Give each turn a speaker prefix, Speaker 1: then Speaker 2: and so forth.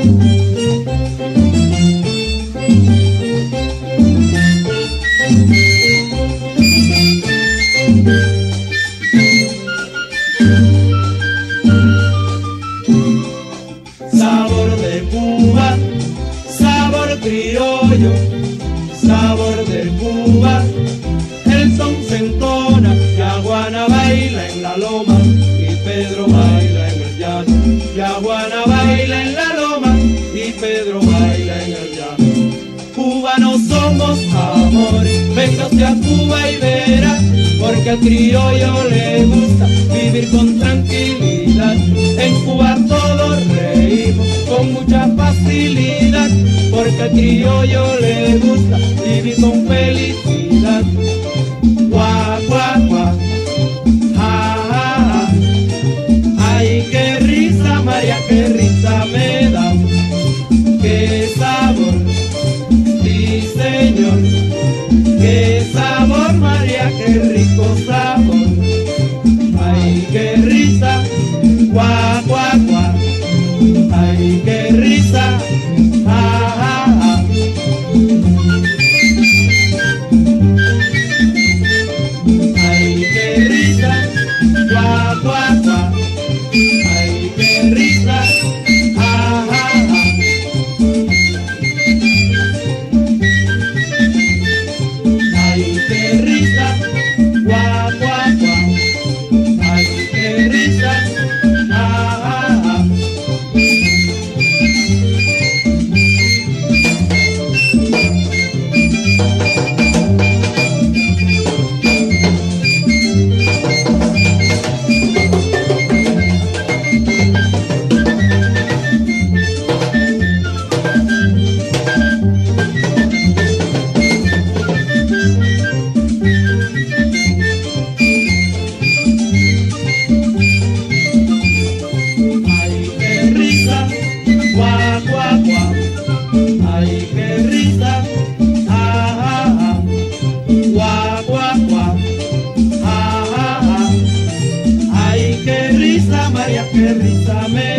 Speaker 1: Sabor de Cuba, sabor criollo, sabor de Cuba. El son se entona, Yaguana baila en la loma y Pedro baila en el llano. Yaguana baila en la loma y Pedro baila en el llano. Cubanos somos amores, véngase a Cuba y verá, porque al criollo le gusta vivir con tranquilidad. En Cuba todos reímos con mucha facilidad, porque al criollo le gusta vivir con felicidad. Guá, guá, guá, ja, ja, ja. Ay, qué risa, María, qué risa me da, qué sabor, sí señor, qué sabor, María, qué rico sabor. Ay, qué risa, guá, guá, guá, ay, qué risa, ja, ja, ja. Ay, qué risa, guá, guá, guá, ay, qué risa, ja, ja, ja. Ay, qué risa, guá, guá, guá, ay, qué risa, ja, ja, ja. Ay, qué risa, guá, guá, guá, ay, qué risa, ja, ja, ja, guá, guá, guá, ja, ja, ja, ay, qué risa, María, qué risa me